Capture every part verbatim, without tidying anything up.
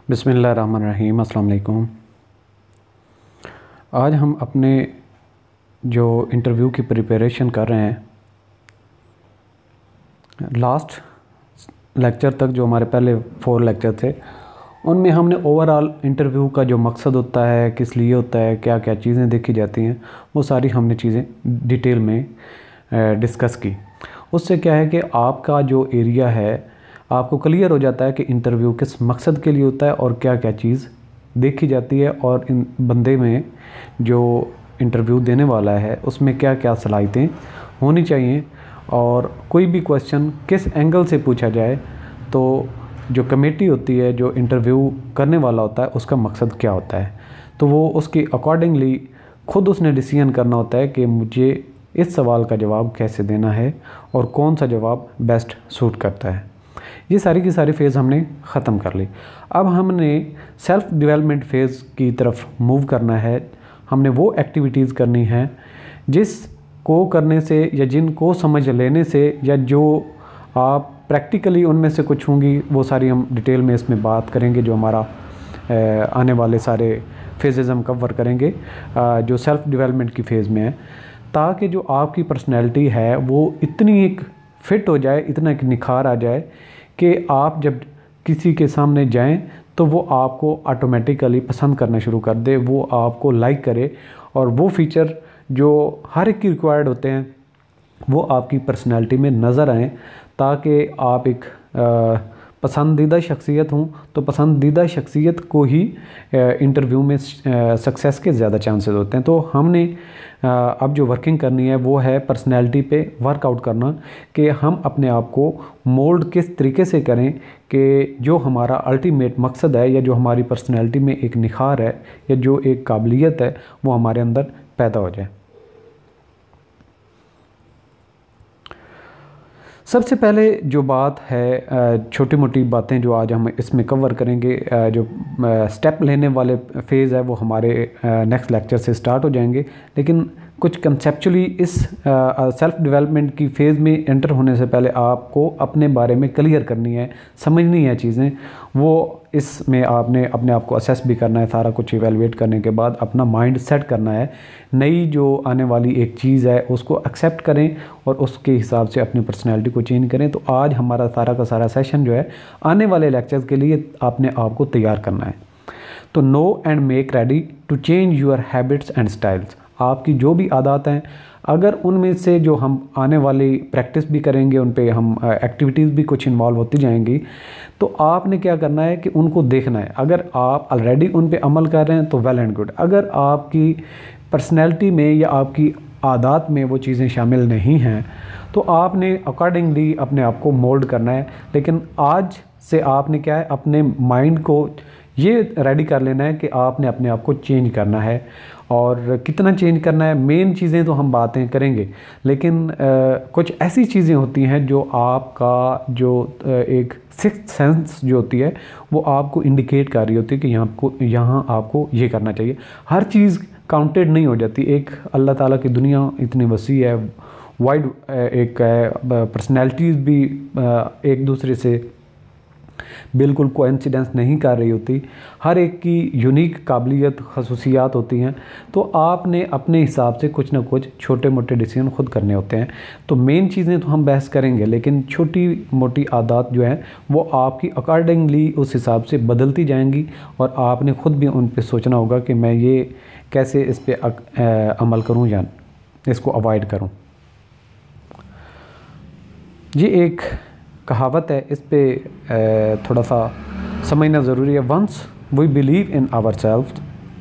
बिस्मिल्लाहिर्रहमानिर्रहीम, अस्सलाम वालेकुम। आज हम अपने जो इंटरव्यू की प्रिपरेशन कर रहे हैं, लास्ट लेक्चर तक जो हमारे पहले फोर लेक्चर थे उनमें हमने ओवरऑल इंटरव्यू का जो मकसद होता है, किस लिए होता है, क्या क्या चीज़ें देखी जाती हैं, वो सारी हमने चीज़ें डिटेल में डिस्कस की। उससे क्या है कि आपका जो एरिया है आपको क्लियर हो जाता है कि इंटरव्यू किस मकसद के लिए होता है और क्या क्या चीज़ देखी जाती है, और इन बंदे में जो इंटरव्यू देने वाला है उसमें क्या क्या सलाहियतें होनी चाहिए, और कोई भी क्वेश्चन किस एंगल से पूछा जाए तो जो कमेटी होती है, जो इंटरव्यू करने वाला होता है, उसका मकसद क्या होता है, तो वो उसके अकॉर्डिंगली ख़ुद उसने डिसीजन करना होता है कि मुझे इस सवाल का जवाब कैसे देना है और कौन सा जवाब बेस्ट सूट करता है। ये सारी की सारी फ़ेज़ हमने ख़त्म कर ली। अब हमने सेल्फ़ डेवलपमेंट फ़ेज़ की तरफ मूव करना है। हमने वो एक्टिविटीज़ करनी है जिसको करने से या जिनको समझ लेने से या जो आप प्रैक्टिकली उनमें से कुछ होंगी, वो सारी हम डिटेल में इसमें बात करेंगे। जो हमारा आने वाले सारे फेजेज़ हम कवर करेंगे जो सेल्फ़ डेवलपमेंट की फ़ेज़ में है, ताकि जो आपकी पर्सनैलिटी है वो इतनी एक फ़िट हो जाए, इतना एक निखार आ जाए कि आप जब किसी के सामने जाएं तो वो आपको ऑटोमेटिकली पसंद करना शुरू कर दे, वो आपको लाइक करे, और वो फ़ीचर जो हर एक की रिक्वायर्ड होते हैं वो आपकी पर्सनैलिटी में नज़र आएँ, ताकि आप एक आ, पसंदीदा शख्सियत हूँ। तो पसंदीदा शख्सियत को ही इंटरव्यू में सक्सेस के ज़्यादा चांसेस होते हैं। तो हमने आ, अब जो वर्किंग करनी है वो है पर्सनैलिटी पे वर्कआउट करना, कि हम अपने आप को मोल्ड किस तरीके से करें कि जो हमारा अल्टीमेट मकसद है, या जो हमारी पर्सनैलिटी में एक निखार है, या जो एक काबिलियत है, वो हमारे अंदर पैदा हो जाए। सबसे पहले जो बात है, छोटी मोटी बातें जो आज हम इसमें कवर करेंगे, जो स्टेप लेने वाले फ़ेज़ है वो हमारे नेक्स्ट लेक्चर से स्टार्ट हो जाएंगे। लेकिन कुछ कंसेप्चुअली इस सेल्फ़ डेवलपमेंट की फ़ेज़ में एंटर होने से पहले आपको अपने बारे में क्लियर करनी है, समझनी है चीज़ें। वो इसमें आपने अपने आप को असेस भी करना है। सारा कुछ इवेलुएट करने के बाद अपना माइंड सेट करना है। नई जो आने वाली एक चीज़ है उसको एक्सेप्ट करें और उसके हिसाब से अपनी पर्सनैलिटी को चेंज करें। तो आज हमारा सारा का सारा सेशन जो है आने वाले लेक्चर्स के लिए आपने आपको तैयार करना है। तो know and make ready to change your habits and styles. आपकी जो भी आदत हैं, अगर उनमें से जो हम आने वाली प्रैक्टिस भी करेंगे, उन पे हम एक्टिविटीज़ भी कुछ इन्वॉल्व होती जाएंगी, तो आपने क्या करना है कि उनको देखना है। अगर आप ऑलरेडी उन पे अमल कर रहे हैं तो वेल एंड गुड। अगर आपकी पर्सनैलिटी में या आपकी आदत में वो चीज़ें शामिल नहीं हैं तो आपने अकॉर्डिंगली अपने आप को मोल्ड करना है। लेकिन आज से आपने क्या है, अपने माइंड को ये रेडी कर लेना है कि आपने अपने आप को चेंज करना है। और कितना चेंज करना है, मेन चीज़ें तो हम बातें करेंगे, लेकिन आ, कुछ ऐसी चीज़ें होती हैं जो आपका जो आ, एक सिक्स्थ सेंस जो होती है वो आपको इंडिकेट कर रही होती है कि यहाँ को यहाँ आपको ये करना चाहिए। हर चीज़ काउंटेड नहीं हो जाती। एक अल्लाह ताला की दुनिया इतनी वसी है, वाइड एक पर्सनैलिटीज़ भी एक दूसरे से बिल्कुल कोइंसिडेंस नहीं कर रही होती। हर एक की यूनिक काबिलियत खसूसियात होती हैं। तो आपने अपने हिसाब से कुछ ना कुछ छोटे मोटे डिसीजन खुद करने होते हैं। तो मेन चीज़ें तो हम बहस करेंगे, लेकिन छोटी मोटी आदत जो हैं वो आपकी अकॉर्डिंगली उस हिसाब से बदलती जाएंगी, और आपने ख़ुद भी उन पे सोचना होगा कि मैं ये कैसे इस पर अमल करूँ या इसको अवॉइड करूँ। ये एक कहावत है, इस पे थोड़ा सा समझना ज़रूरी है। Once we believe in our self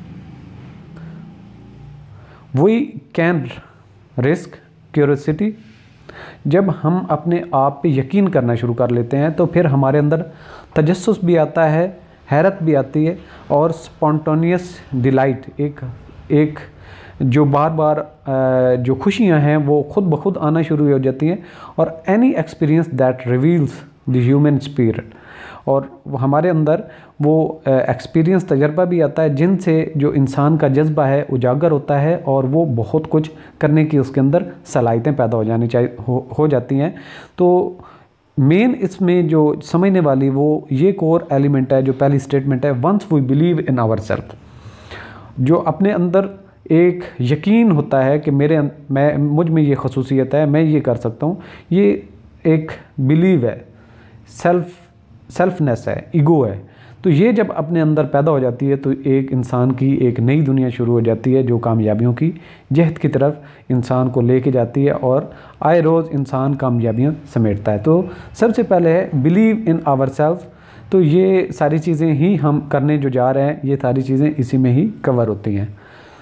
we can risk curiosity. जब हम अपने आप पे यकीन करना शुरू कर लेते हैं तो फिर हमारे अंदर तजस्सुस भी आता है, हैरत भी आती है, और स्पॉन्टेनियस डिलाइट, एक एक जो बार बार जो खुशियां हैं वो खुद ब खुद आना शुरू हो जाती हैं। और any experience that reveals the human spirit, और हमारे अंदर वो एक्सपीरियंस तजर्बा भी आता है जिनसे जो इंसान का जज्बा है उजागर होता है, और वो बहुत कुछ करने की उसके अंदर सलाहियतें पैदा हो जानी चाहिए हो, हो जाती हैं। तो मेन इसमें जो समझने वाली वो ये कोर एलिमेंट है, जो पहली स्टेटमेंट है, once we believe in our self. जो अपने अंदर एक यकीन होता है कि मेरे मैं मुझ में ये खसूसियत है, मैं ये कर सकता हूँ, ये एक बिलीव है, सेल्फ सेल्फनेस है, ईगो है। तो ये जब अपने अंदर पैदा हो जाती है तो एक इंसान की एक नई दुनिया शुरू हो जाती है, जो कामयाबियों की जहद की तरफ इंसान को लेके जाती है और आए रोज़ इंसान कामयाबियाँ समेटता है। तो सबसे पहले है बिलीव इन आवर सेल्फ। तो ये सारी चीज़ें ही हम करने जो जा रहे हैं, ये सारी चीज़ें इसी में ही कवर होती हैं।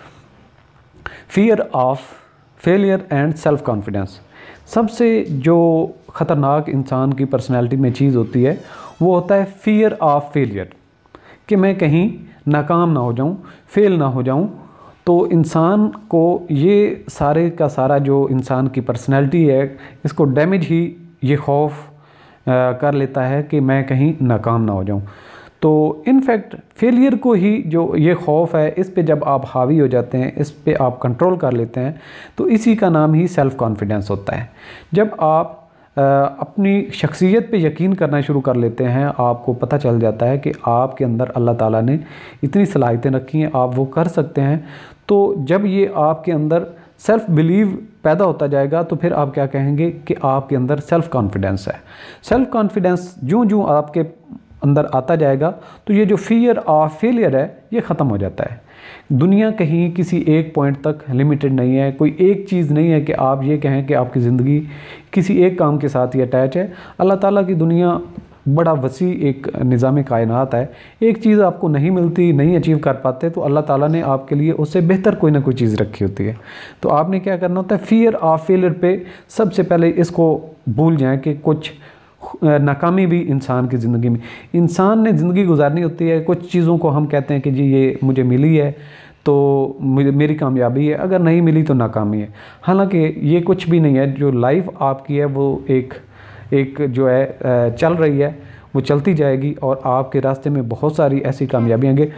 Fear of failure and self confidence. सबसे जो ख़तरनाक इंसान की पर्सनैलिटी में चीज़ होती है वो होता है फियर ऑफ फेलियर, कि मैं कहीं नाकाम ना हो जाऊं, फेल ना हो जाऊं। तो इंसान को ये सारे का सारा जो इंसान की पर्सनैलिटी है, इसको डैमेज ही ये खौफ कर लेता है कि मैं कहीं नाकाम ना हो जाऊं। तो इनफैक्ट फेलियर को ही जो ये खौफ है, इस पे जब आप हावी हो जाते हैं, इस पे आप कंट्रोल कर लेते हैं, तो इसी का नाम ही सेल्फ़ कॉन्फिडेंस होता है। जब आप आ, अपनी शख्सियत पे यकीन करना शुरू कर लेते हैं, आपको पता चल जाता है कि आपके अंदर अल्लाह ताला ने इतनी सलाहियतें रखी हैं, आप वो कर सकते हैं। तो जब ये आपके अंदर सेल्फ़ बिलीव पैदा होता जाएगा तो फिर आप क्या कहेंगे कि आपके अंदर सेल्फ़ कॉन्फिडेंस है। सेल्फ़ कॉन्फिडेंस ज्यों ज्यों आपके अंदर आता जाएगा तो ये जो फियर ऑफ फेलियर है ये ख़त्म हो जाता है। दुनिया कहीं किसी एक पॉइंट तक लिमिटेड नहीं है, कोई एक चीज़ नहीं है कि आप ये कहें कि आपकी ज़िंदगी किसी एक काम के साथ ही अटैच है। अल्लाह ताला की दुनिया बड़ा वसी एक निज़ाम कायनात है। एक चीज़ आपको नहीं मिलती, नहीं अचीव कर पाते, तो अल्लाह ताला ने आपके लिए उससे बेहतर कोई ना कोई चीज़ रखी होती है। तो आपने क्या करना होता है, फियर ऑफ फेलियर पे सबसे पहले इसको भूल जाएं कि कुछ नाकामी भी इंसान की ज़िंदगी में, इंसान ने ज़िंदगी गुजारनी होती है। कुछ चीज़ों को हम कहते हैं कि जी ये मुझे मिली है तो मुझे मेरी कामयाबी है, अगर नहीं मिली तो नाकामी है। हालांकि ये कुछ भी नहीं है। जो लाइफ आपकी है वो एक एक जो है चल रही है, वो चलती जाएगी और आपके रास्ते में बहुत सारी ऐसी कामयाबियाँ आएंगी।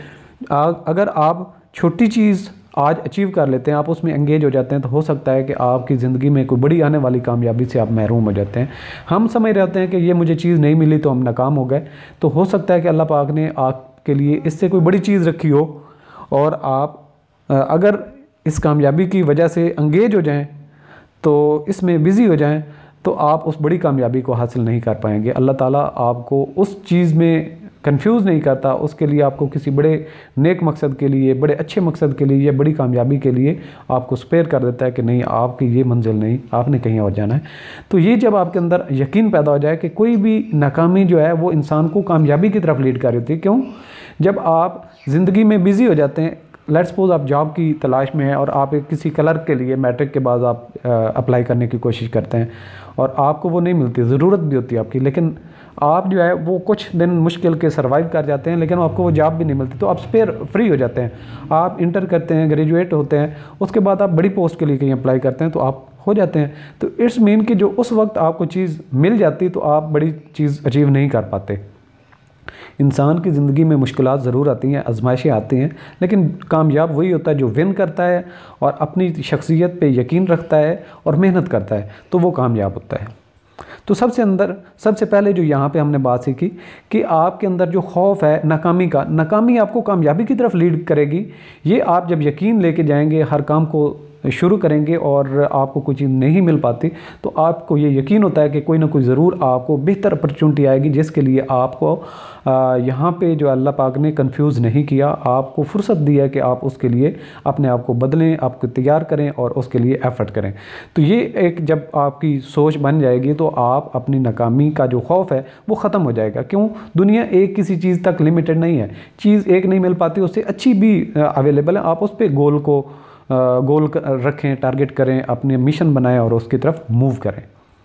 अगर आप छोटी चीज़ आज अचीव कर लेते हैं, आप उसमें एंगेज हो जाते हैं, तो हो सकता है कि आपकी ज़िंदगी में कोई बड़ी आने वाली कामयाबी से आप महरूम हो जाते हैं। हम समझ रहते हैं कि ये मुझे चीज़ नहीं मिली तो हम नाकाम हो गए, तो हो सकता है कि अल्लाह पाक ने आपके लिए इससे कोई बड़ी चीज़ रखी हो और आप अगर इस कामयाबी की वजह से एंगेज हो जाएं, तो इसमें बिज़ी हो जाएं, तो आप उस बड़ी कामयाबी को हासिल नहीं कर पाएंगे। अल्लाह ताला आपको उस चीज़ में कंफ्यूज नहीं करता, उसके लिए आपको किसी बड़े नेक मकसद के लिए, बड़े अच्छे मकसद के लिए या बड़ी कामयाबी के लिए आपको स्पेयर कर देता है कि नहीं, आपकी ये मंजिल नहीं, आपने कहीं और जाना है। तो ये जब आपके अंदर यकीन पैदा हो जाए कि कोई भी नाकामी जो है वो इंसान को कामयाबी की तरफ लीड कर रही होती है। क्यों? जब आप ज़िंदगी में बिज़ी हो जाते हैं, लेट्स सपोज आप जॉब की तलाश में हैं और आप एक किसी क्लर्क के लिए मैट्रिक के बाद आप अप्लाई करने की कोशिश करते हैं और आपको वो नहीं मिलती, ज़रूरत भी होती है आपकी, लेकिन आप जो है वो कुछ दिन मुश्किल के सर्वाइव कर जाते हैं, लेकिन आपको वो जॉब भी नहीं मिलती, तो आप स्पेयर फ्री हो जाते हैं। आप इंटर करते हैं, ग्रेजुएट होते हैं, उसके बाद आप बड़ी पोस्ट के लिए कहीं अप्लाई करते हैं तो आप हो जाते हैं। तो इट्स मीन कि जो उस वक्त आपको चीज़ मिल जाती तो आप बड़ी चीज़ अचीव नहीं कर पाते। इंसान की ज़िंदगी में मुश्किलात ज़रूर आती हैं, आजमाइशें आती हैं, लेकिन कामयाब वही होता है जो विन करता है और अपनी शख्सियत पे यकीन रखता है और मेहनत करता है, तो वो कामयाब होता है। तो सबसे अंदर सबसे पहले जो यहाँ पे हमने बात सीखी कि आपके अंदर जो खौफ है नाकामी का, नाकामी आपको कामयाबी की तरफ लीड करेगी। ये आप जब यकीन लेके जाएंगे, हर काम को शुरू करेंगे और आपको कोई चीज़ नहीं मिल पाती, तो आपको ये यकीन होता है कि कोई ना कोई ज़रूर आपको बेहतर अपॉर्चुनिटी आएगी, जिसके लिए आपको यहाँ पे जो अल्लाह पाक ने कंफ्यूज नहीं किया, आपको फुर्सत दी है कि आप उसके लिए अपने आप को बदलें, आपको तैयार करें और उसके लिए एफ़र्ट करें। तो ये एक जब आपकी सोच बन जाएगी तो आप अपनी नाकामी का जो खौफ है वो ख़त्म हो जाएगा। क्यों? दुनिया एक किसी चीज़ तक लिमिटेड नहीं है, चीज़ एक नहीं मिल पाती, उससे अच्छी भी अवेलेबल है। आप उस पर गोल को गोल रखें, टारगेट करें, अपने मिशन बनाएं और उसकी तरफ मूव करें।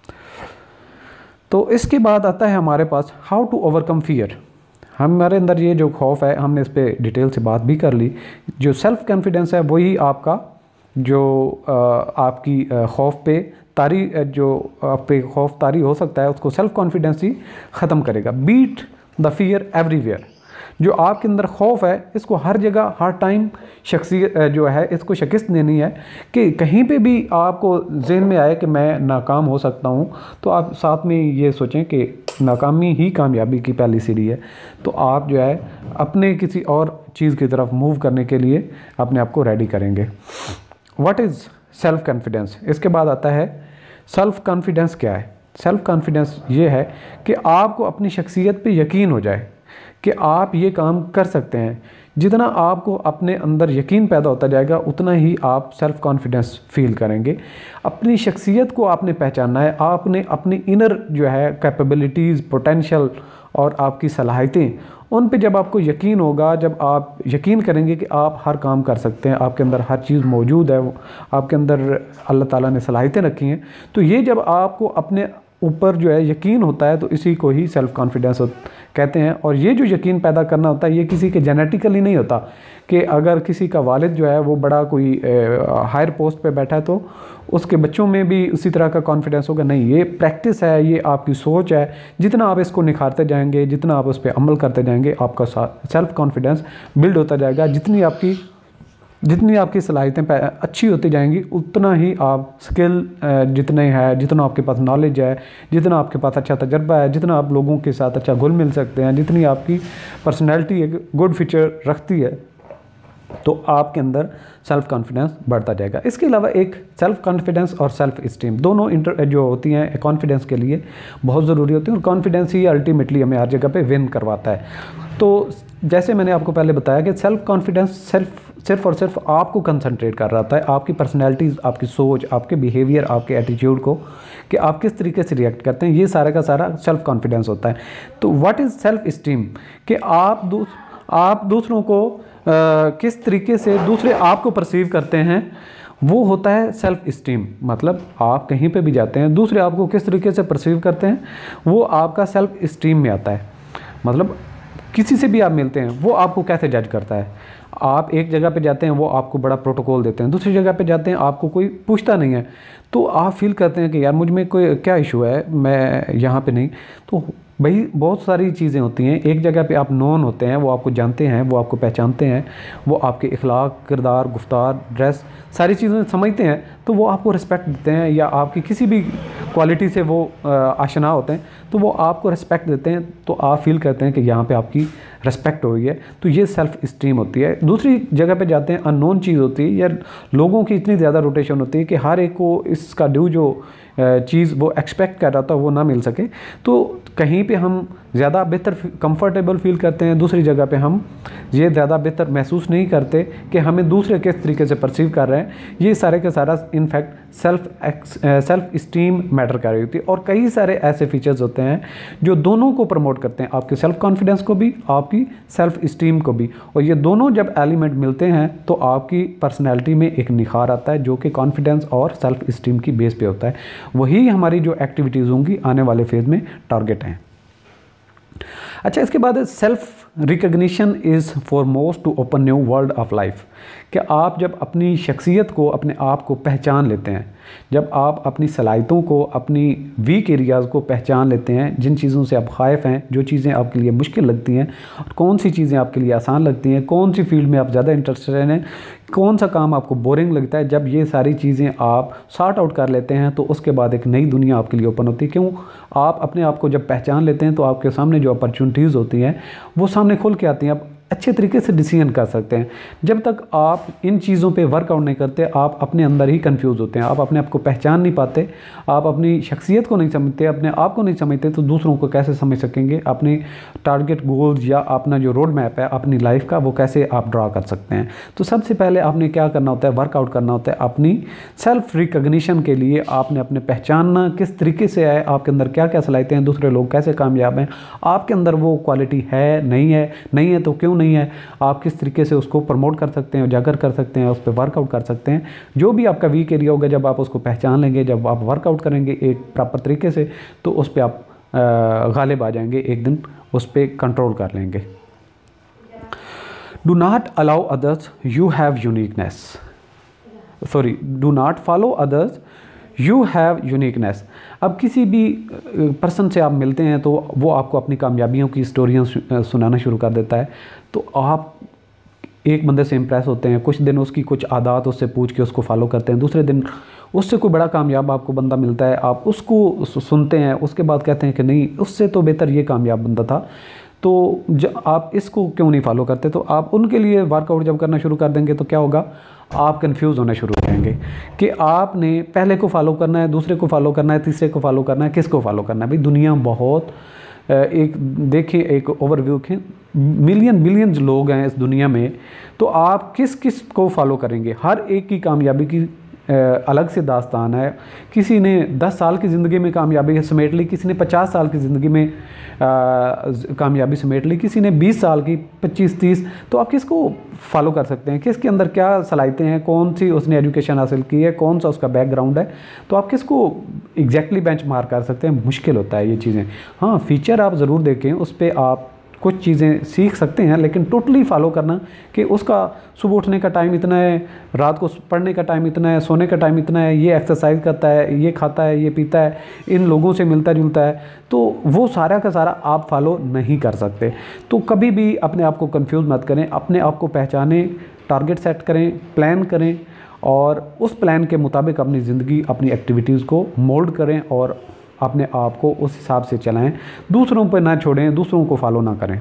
तो इसके बाद आता है हमारे पास हाउ टू ओवरकम फियर। हमारे अंदर ये जो खौफ है, हमने इस पर डिटेल से बात भी कर ली। जो सेल्फ कॉन्फिडेंस है वही आपका जो आपकी खौफ पे तारी जो आप पे खौफ तारी हो सकता है, उसको सेल्फ कॉन्फिडेंस ही ख़त्म करेगा। Beat the fear everywhere. जो आपके अंदर खौफ है इसको हर जगह हर टाइम शख्सियत जो है इसको शिकस्त देनी है कि कहीं पे भी आपको ज़हन में आए कि मैं नाकाम हो सकता हूँ, तो आप साथ में ये सोचें कि नाकामी ही कामयाबी की पहली सीढ़ी है। तो आप जो है अपने किसी और चीज़ की तरफ मूव करने के लिए अपने आप को रेडी करेंगे। What is self confidence? इसके बाद आता है सेल्फ़ कॉन्फिडेंस क्या है। सेल्फ़ कॉन्फिडेंस ये है कि आपको अपनी शख्सियत पे यकीन हो जाए कि आप ये काम कर सकते हैं। जितना आपको अपने अंदर यकीन पैदा होता जाएगा उतना ही आप सेल्फ़ कॉन्फिडेंस फील करेंगे। अपनी शख्सियत को आपने पहचानना है, आपने अपनी इनर जो है कैपेबिलिटीज़, पोटेंशियल और आपकी सलाहियतें, उन पे जब आपको यकीन होगा, जब आप यकीन करेंगे कि आप हर काम कर सकते हैं, आपके अंदर हर चीज़ मौजूद है, आपके अंदर अल्लाह ताला ने सलाहियतें रखी हैं, तो ये जब आपको अपने ऊपर जो है यकीन होता है तो इसी को ही सेल्फ़ कॉन्फिडेंस कहते हैं। और ये जो यकीन पैदा करना होता है ये किसी के जेनेटिकली नहीं होता कि अगर किसी का वालिद जो है वो बड़ा कोई हायर पोस्ट पे बैठा है तो उसके बच्चों में भी उसी तरह का कॉन्फिडेंस होगा। नहीं, ये प्रैक्टिस है, ये आपकी सोच है। जितना आप इसको निखारते जाएंगे, जितना आप उस पर अमल करते जाएंगे, आपका सेल्फ़ कॉन्फिडेंस बिल्ड होता जाएगा। जितनी आपकी जितनी आपकी सलाहियतें अच्छी होती जाएंगी उतना ही आप स्किल जितने हैं, जितना आपके पास नॉलेज है, जितना आपके पास अच्छा तजर्बा है, जितना आप लोगों के साथ अच्छा घुल मिल सकते हैं, जितनी आपकी पर्सनैलिटी एक गुड फीचर रखती है, तो आपके अंदर सेल्फ़ कॉन्फिडेंस बढ़ता जाएगा। इसके अलावा एक सेल्फ़ कॉन्फिडेंस और सेल्फ़ इस्टीम दोनों इंटर जो होती हैं कॉन्फिडेंस के लिए बहुत ज़रूरी होती हैं, और कॉन्फिडेंस ही अल्टीमेटली हमें हर जगह पे विन करवाता है। तो जैसे मैंने आपको पहले बताया कि सेल्फ़ कॉन्फिडेंस सेल्फ सिर्फ और सिर्फ आपको कंसंट्रेट कर रहा है, आपकी पर्सनैलिटी, आपकी सोच, आपके बिहेवियर, आपके एटीट्यूड को कि आप किस तरीके से रिएक्ट करते हैं, ये सारा का सारा सेल्फ़ कॉन्फिडेंस होता है। तो व्हाट इज़ सेल्फ़ इस्टीम कि आप दू, आप दूसरों को आ, किस तरीके से दूसरे आपको परसीव करते हैं, वो होता है सेल्फ़ इस्टीम। मतलब आप कहीं पे भी जाते हैं, दूसरे आपको किस तरीके से परसीव करते हैं वो आपका सेल्फ़ इस्टीम में आता है। मतलब किसी से भी आप मिलते हैं वो आपको कैसे जज करता है। आप एक जगह पे जाते हैं वो आपको बड़ा प्रोटोकॉल देते हैं, दूसरी जगह पे जाते हैं आपको कोई पूछता नहीं है, तो आप फील करते हैं कि यार मुझ में कोई क्या इशू है, मैं यहाँ पे नहीं। तो भाई बहुत सारी चीज़ें होती हैं। एक जगह पे आप नोन होते हैं, वो आपको जानते हैं, वो आपको पहचानते हैं, वो आपके इखलाक, किरदार, गुफ्तार, ड्रेस, सारी चीज़ें समझते हैं, तो वो आपको रिस्पेक्ट देते हैं, या आपकी किसी भी क्वालिटी से वो आशना होते हैं तो वो आपको रिस्पेक्ट देते हैं। तो आप फील करते हैं कि यहाँ पे आपकी रिस्पेक्ट हो रही है, तो ये सेल्फ़ इस्टीम होती है। दूसरी जगह पे जाते हैं, अननोन चीज़ होती है, या लोगों की इतनी ज़्यादा रोटेशन होती है कि हर एक को इसका ड्यू जो चीज़ वो एक्सपेक्ट कर रहा था वो ना मिल सके, तो कहीं पे हम ज़्यादा बेहतर कंफर्टेबल फील करते हैं, दूसरी जगह पे हम ये ज़्यादा बेहतर महसूस नहीं करते कि हमें दूसरे किस तरीके से परसीव कर रहे हैं। ये सारे के सारा in fact self self esteem matter कर रही होती है। और कई सारे ऐसे फीचर्स होते हैं जो दोनों को प्रमोट करते हैं, आपके सेल्फ कॉन्फिडेंस को भी, आपकी सेल्फ इस्टीम को भी। और ये दोनों जब एलिमेंट मिलते हैं तो आपकी पर्सनैलिटी में एक निखार आता है जो कि कॉन्फिडेंस और सेल्फ इस्टीम की बेस पे होता है। वही हमारी जो एक्टिविटीज़ होंगी आने वाले फेज़ में टारगेट हैं। अच्छा, इसके बाद self recognition is foremost to open new world of life कि आप जब अपनी शख्सियत को, अपने आप को पहचान लेते हैं, जब आप अपनी सलाहियतों को, अपनी वीक एरियाज़ को पहचान लेते हैं, जिन चीज़ों से आप ख़ाइफ हैं, जो चीज़ें आपके लिए मुश्किल लगती हैं, और कौन सी चीज़ें आपके लिए आसान लगती हैं, कौन सी फील्ड में आप ज़्यादा इंटरेस्टेड हैं, कौन सा काम आपको बोरिंग लगता है, जब ये सारी चीज़ें आप सॉर्ट आउट कर लेते हैं तो उसके बाद एक नई दुनिया आपके लिए ओपन होती है। क्यों? आप अपने आप को जब पहचान लेते हैं तो आपके सामने जो अपॉर्चुनिटीज़ होती हैं वो सामने खुल के आती हैं, आप अच्छे तरीके से डिसीजन कर सकते हैं। जब तक आप इन चीज़ों पे वर्कआउट नहीं करते, आप अपने अंदर ही कंफ्यूज होते हैं, आप अपने आप को पहचान नहीं पाते, आप अपनी शख्सियत को नहीं समझते, अपने आप को नहीं समझते, तो दूसरों को कैसे समझ सकेंगे? अपनी टारगेट गोल्स या अपना जो रोड मैप है अपनी लाइफ का, वो कैसे आप ड्रा कर सकते हैं? तो सबसे पहले आपने क्या करना होता है? वर्कआउट करना होता है। अपनी सेल्फ रिकग्निशन के लिए आपने अपने पहचानना किस तरीके से है, आपके अंदर क्या क्या सलाहियतें हैं, दूसरे लोग कैसे कामयाब हैं, आपके अंदर वो क्वालिटी है, नहीं है, नहीं है तो क्यों नहीं है, आप किस तरीके से उसको प्रमोट कर सकते हैं, उजागर कर सकते हैं, उस पर वर्कआउट कर सकते हैं। जो भी आपका वीक एरिया होगा, जब आप उसको पहचान लेंगे, जब आप वर्कआउट करेंगे एक प्रॉपर तरीके से, तो उस पर आप गालिब आ जाएंगे, एक दिन उस पर कंट्रोल कर लेंगे। Do not allow others, you have uniqueness, sorry do not follow others, you have uniqueness. अब किसी भी पर्सन से आप मिलते हैं तो वो आपको अपनी कामयाबियों की स्टोरियाँ सुनाना शुरू कर देता है, तो आप एक बंदे से इम्प्रेस होते हैं, कुछ दिन उसकी कुछ आदत उससे पूछ के उसको फॉलो करते हैं, दूसरे दिन उससे कोई बड़ा कामयाब आपको बंदा मिलता है, आप उसको सुनते हैं, उसके बाद कहते हैं कि नहीं उससे तो बेहतर ये कामयाब बंदा था, तो जब आप इसको क्यों नहीं फॉलो करते। तो आप उनके लिए वर्कआउट जब करना शुरू कर देंगे तो क्या होगा, आप कंफ्यूज होना शुरू हो जाएंगे कि आपने पहले को फॉलो करना है, दूसरे को फॉलो करना है, तीसरे को फॉलो करना है, किसको फॉलो करना है। भाई दुनिया बहुत एक देखिए, एक ओवरव्यू के मिलियन बिलियंस लोग हैं इस दुनिया में, तो आप किस किस को फॉलो करेंगे। हर एक की कामयाबी की अलग से दास्तान है। किसी ने दस साल की ज़िंदगी में कामयाबी समेट ली, किसी ने पचास साल की ज़िंदगी में कामयाबी समेट ली, किसी ने बीस साल की, पच्चीस तीस। तो आप किसको फॉलो कर सकते हैं, किसके अंदर क्या सलाहियतें हैं, कौन सी उसने एजुकेशन हासिल की है, कौन सा उसका बैकग्राउंड है, तो आप किसको एग्जैक्टली बेंचमार्क कर सकते हैं। मुश्किल होता है ये चीज़ें। हाँ, फीचर आप ज़रूर देखें, उस पर आप कुछ चीज़ें सीख सकते हैं, लेकिन टोटली फॉलो करना कि उसका सुबह उठने का टाइम इतना है, रात को पढ़ने का टाइम इतना है, सोने का टाइम इतना है, ये एक्सरसाइज करता है, ये खाता है, ये pीता है, इन लोगों से मिलता जुलता है, तो वो सारा का सारा आप फॉलो नहीं कर सकते। तो कभी भी अपने आप को कंफ्यूज मत करें, अपने आप को पहचानें, टारगेट सेट करें, प्लान करें और उस प्लान के मुताबिक अपनी ज़िंदगी, अपनी एक्टिविटीज़ को मोल्ड करें और अपने आप को उस हिसाब से चलाएं। दूसरों पर ना छोड़ें, दूसरों को फॉलो ना करें।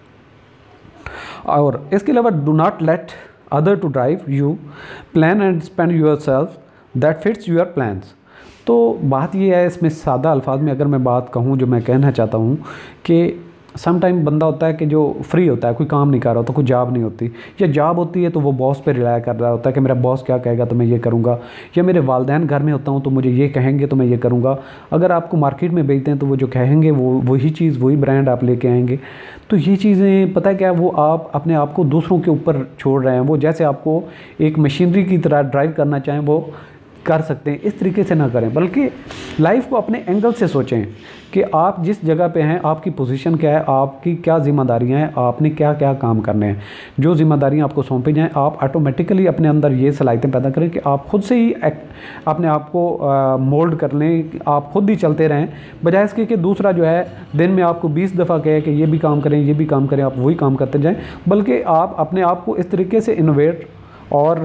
और इसके अलावा do not let other to drive you, plan and spend your self that fits your plans. तो बात ये है, इसमें सादा अल्फाज में अगर मैं बात कहूँ, जो मैं कहना चाहता हूँ कि सम टाइम बंदा होता है कि जो फ्री होता है, कोई काम नहीं कर रहा होता, कोई जॉब नहीं होती, या जॉब होती है तो वो बॉस पे रिलाय कर रहा होता है कि मेरा बॉस क्या कहेगा तो मैं ये करूँगा, या मेरे वालिदैन घर में होता हूँ तो मुझे ये कहेंगे तो मैं ये करूँगा। अगर आपको मार्केट में बेचते हैं तो वो जो कहेंगे वो वही चीज़, वही ब्रांड आप लेके आएंगे। तो ये चीज़ें पता है क्या, वो आप अपने आप को दूसरों के ऊपर छोड़ रहे हैं। वो जैसे आपको एक मशीनरी की तरह ड्राइव करना चाहें वो कर सकते हैं, इस तरीके से ना करें, बल्कि लाइफ को अपने एंगल से सोचें कि आप जिस जगह पे हैं, आपकी पोजीशन क्या है, आपकी क्या जिम्मेदारियां हैं, आपने क्या क्या काम करने हैं। जो जिम्मेदारियां आपको सौंपी जाएं, आप ऑटोमेटिकली अपने अंदर ये सलाहियतें पैदा करें कि आप खुद से ही अपने आप को मोल्ड कर लें, आप खुद ही चलते रहें, बजाय इसके कि दूसरा जो है दिन में आपको बीस दफ़ा कहे कि ये भी काम करें, ये भी काम करें, आप वही काम करते जाएँ। बल्कि आप अपने आप को इस तरीके से इनोवेट और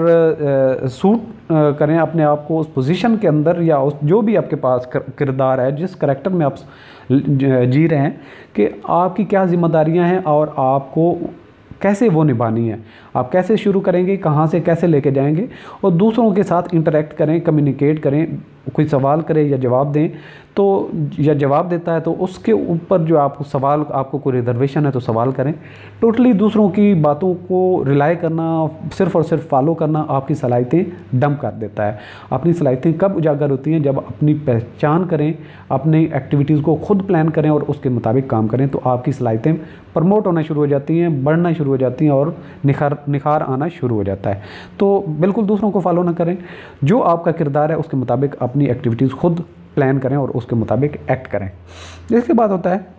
सूट करें अपने आप को उस पोजीशन के अंदर, या उस जो भी आपके पास किरदार है, जिस करैक्टर में आप जी रहे हैं, कि आपकी क्या जिम्मेदारियां हैं और आपको कैसे वो निभानी है। आप कैसे शुरू करेंगे, कहाँ से कैसे लेके जाएंगे, और दूसरों के साथ इंटरेक्ट करें, कम्युनिकेट करें। कोई सवाल करे या जवाब दें तो, या जवाब देता है तो उसके ऊपर जो आपको सवाल, आपको कोई रिजर्वेशन है तो सवाल करें। टोटली दूसरों की बातों को रिलाई करना, सिर्फ़ और सिर्फ फॉलो करना आपकी सलाहियतें डंप कर देता है। अपनी सलाहियतें कब उजागर होती हैं, जब अपनी पहचान करें, अपनी एक्टिविटीज़ को खुद प्लान करें और उसके मुताबिक काम करें, तो आपकी सलाहियतें प्रमोट होना शुरू हो जाती हैं, बढ़ना शुरू हो जाती हैं और निखार निखार आना शुरू हो जाता है। तो बिल्कुल दूसरों को फॉलो ना करें, जो आपका किरदार है उसके मुताबिक अपनी एक्टिविटीज़ खुद प्लान करें और उसके मुताबिक एक्ट करें। इसके बाद होता है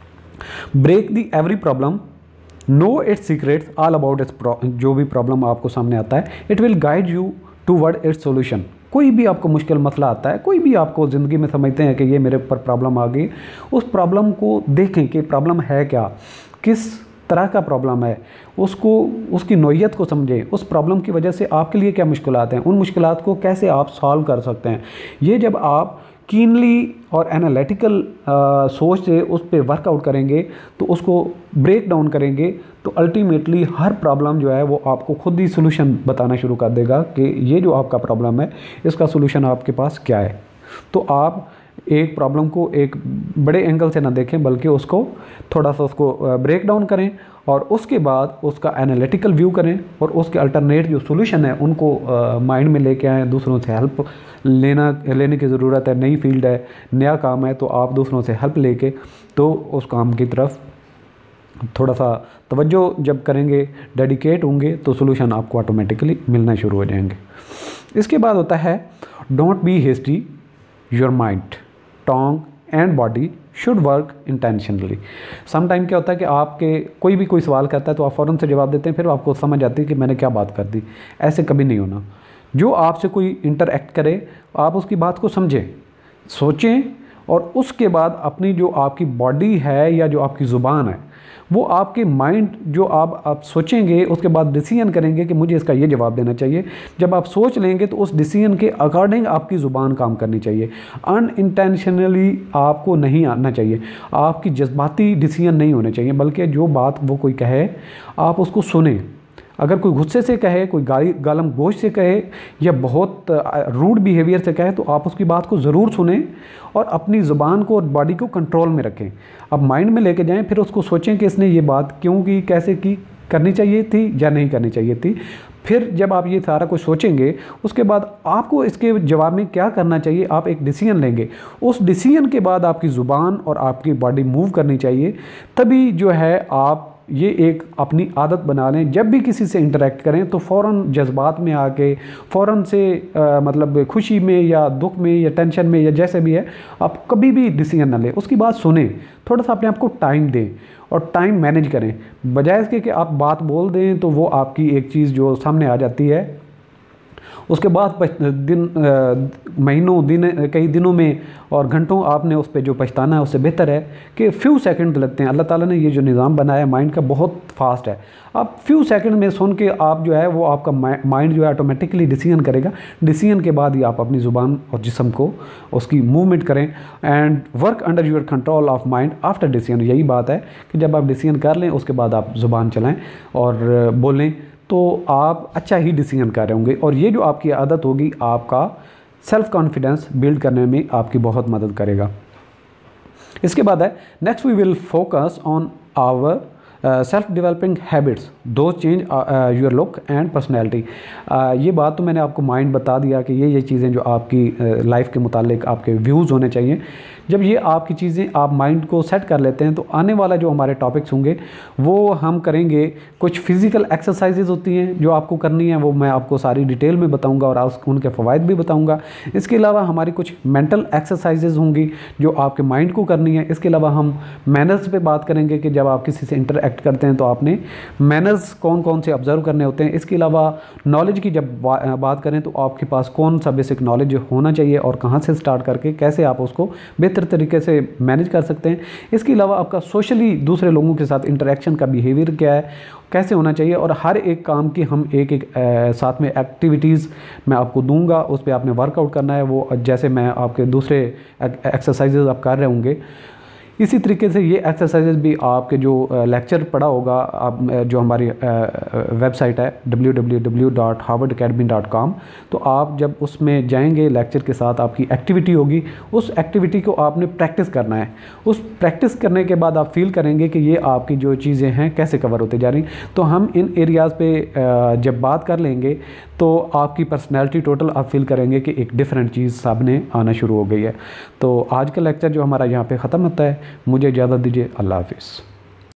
break the every problem, know its secrets all about its. जो भी प्रॉब्लम आपको सामने आता है, it will guide you toward its solution. कोई भी आपको मुश्किल मसला आता है, कोई भी आपको ज़िंदगी में समझते हैं कि ये मेरे ऊपर प्रॉब्लम आ गई, उस प्रॉब्लम को देखें कि प्रॉब्लम है क्या, किस तरह का प्रॉब्लम है, उसको उसकी नोयत को समझें, उस प्रॉब्लम की वजह से आपके लिए क्या मुश्किलात हैं, उन मुश्किलात को कैसे आप सॉल्व कर सकते हैं। ये जब आप कीनली और एनालिटिकल सोच से उस पर वर्कआउट करेंगे, तो उसको ब्रेक डाउन करेंगे, तो अल्टीमेटली हर प्रॉब्लम जो है वो आपको खुद ही सोल्यूशन बताना शुरू कर देगा कि ये जो आपका प्रॉब्लम है इसका सोल्यूशन आपके पास क्या है। तो आप एक प्रॉब्लम को एक बड़े एंगल से ना देखें, बल्कि उसको थोड़ा सा उसको ब्रेक डाउन करें और उसके बाद उसका एनालिटिकल व्यू करें और उसके अल्टरनेट जो सोल्यूशन है उनको माइंड में लेके आएँ। दूसरों से हेल्प लेना लेने की ज़रूरत है, नई फील्ड है, नया काम है, तो आप दूसरों से हेल्प लेके तो उस काम की तरफ थोड़ा सा तवज्जो जब करेंगे, डेडिकेट होंगे, तो सोल्यूशन आपको ऑटोमेटिकली मिलना शुरू हो जाएंगे। इसके बाद होता है don't be hasty, your mind, tongue and body should work intentionally. Some time क्या होता है कि आपके कोई भी कोई सवाल करता है तो आप फ़ौरन से जवाब देते हैं, फिर आपको समझ आती है कि मैंने क्या बात कर दी। ऐसे कभी नहीं होना। जो आपसे कोई इंटरैक्ट करे आप उसकी बात को समझें, सोचें, और उसके बाद अपनी जो आपकी बॉडी है या जो आपकी ज़ुबान है वो आपके माइंड जो आप आप सोचेंगे उसके बाद डिसीजन करेंगे कि मुझे इसका ये जवाब देना चाहिए। जब आप सोच लेंगे तो उस डिसीजन के अकॉर्डिंग आपकी ज़ुबान काम करनी चाहिए। अनइंटेंशनली आपको नहीं आना चाहिए, आपकी जज्बाती डिसीजन नहीं होने चाहिए, बल्कि जो बात वो कोई कहे आप उसको सुने। अगर कोई गुस्से से कहे, कोई गाली गालम गोश से कहे या बहुत रूड बिहेवियर से कहे तो आप उसकी बात को ज़रूर सुनें और अपनी ज़ुबान को और बॉडी को कंट्रोल में रखें। अब माइंड में लेके जाएं, फिर उसको सोचें कि इसने ये बात क्यों की, कैसे की, करनी चाहिए थी या नहीं करनी चाहिए थी। फिर जब आप ये सारा कुछ सोचेंगे उसके बाद आपको इसके जवाब में क्या करना चाहिए, आप एक डिसीजन लेंगे। उस डिसीजन के बाद आपकी ज़ुबान और आपकी बॉडी मूव करनी चाहिए। तभी जो है आप ये एक अपनी आदत बना लें, जब भी किसी से इंटरेक्ट करें तो फ़ौरन जज्बात में आके फ़ौरन से आ, मतलब खुशी में या दुख में या टेंशन में या जैसे भी है आप कभी भी डिसीजन ना लें, उसकी बात सुनें, थोड़ा सा अपने आप को टाइम दें और टाइम मैनेज करें। बजाय इसके कि आप बात बोल दें तो वो आपकी एक चीज़ जो सामने आ जाती है उसके बाद दिन महीनों दिन कई दिनों में और घंटों आपने उस पर जो पछताना है उससे बेहतर है कि फ़्यू सेकंड लगते हैं। अल्लाह ताला ने ये जो निज़ाम बनाया है माइंड का बहुत फास्ट है। आप फ्यू सेकंड में सुन के आप जो है वो आपका माइंड जो है ऑटोमेटिकली डिसीजन करेगा। डिसीजन के बाद ही आप अपनी ज़ुबान और जिस्म को उसकी मूवमेंट करें and work under your control of mind after decision. यही बात है कि जब आप डिसीजन कर लें उसके बाद आप ज़ुबान चलाएँ और बोलें तो आप अच्छा ही डिसीजन कर रहे होंगे और ये जो आपकी आदत होगी आपका सेल्फ कॉन्फिडेंस बिल्ड करने में आपकी बहुत मदद करेगा। इसके बाद है next we will focus on our self developing habits to change your look and personality. ये बात तो मैंने आपको माइंड बता दिया कि ये ये चीज़ें जो आपकी लाइफ uh, के मुतालिक आपके व्यूज़ होने चाहिए। जब ये आपकी चीज़ें आप माइंड को सेट कर लेते हैं तो आने वाला जो हमारे टॉपिक्स होंगे वो हम करेंगे। कुछ फिज़िकल एक्सरसाइजेज होती हैं जो आपको करनी है, वो मैं आपको सारी डिटेल में बताऊंगा और आप उनके फ़वाइद भी बताऊंगा। इसके अलावा हमारी कुछ मेंटल एक्सरसाइजेज होंगी जो आपके माइंड को करनी है। इसके अलावा हम मैनर्स पे बात करेंगे कि जब आप किसी से इंटरैक्ट करते हैं तो आपने मैनर्स कौन कौन से ऑब्ज़र्व करने होते हैं। इसके अलावा नॉलेज की जब बा, बात करें तो आपके पास कौन सा बेसिक नॉलेज होना चाहिए और कहाँ से स्टार्ट करके कैसे आप उसको बेहतर तरीके से मैनेज कर सकते हैं। इसके अलावा आपका सोशली दूसरे लोगों के साथ इंटरेक्शन का बिहेवियर क्या है, कैसे होना चाहिए, और हर एक काम की हम एक एक आ, साथ में एक्टिविटीज़ मैं आपको दूंगा, उस पर आपने वर्कआउट करना है। वो जैसे मैं आपके दूसरे एक्सरसाइजेज आप कर रहे होंगे इसी तरीके से ये एक्सरसाइजेज भी आपके जो लेक्चर पढ़ा होगा आप जो हमारी वेबसाइट है W W W dot Harvard Academy dot com, तो आप जब उसमें जाएंगे लेक्चर के साथ आपकी एक्टिविटी होगी, उस एक्टिविटी को आपने प्रैक्टिस करना है। उस प्रैक्टिस करने के बाद आप फील करेंगे कि ये आपकी जो चीज़ें हैं कैसे कवर होते जा रही। तो हम इन एरियाज़ पे जब बात कर लेंगे तो आपकी पर्सनैलिटी टोटल आप फील करेंगे कि एक डिफरेंट चीज़ सामने आना शुरू हो गई है। तो आज का लेक्चर जो हमारा यहाँ पे ख़त्म होता है, मुझे इजाज़त दीजिए। अल्लाह हाफिज़।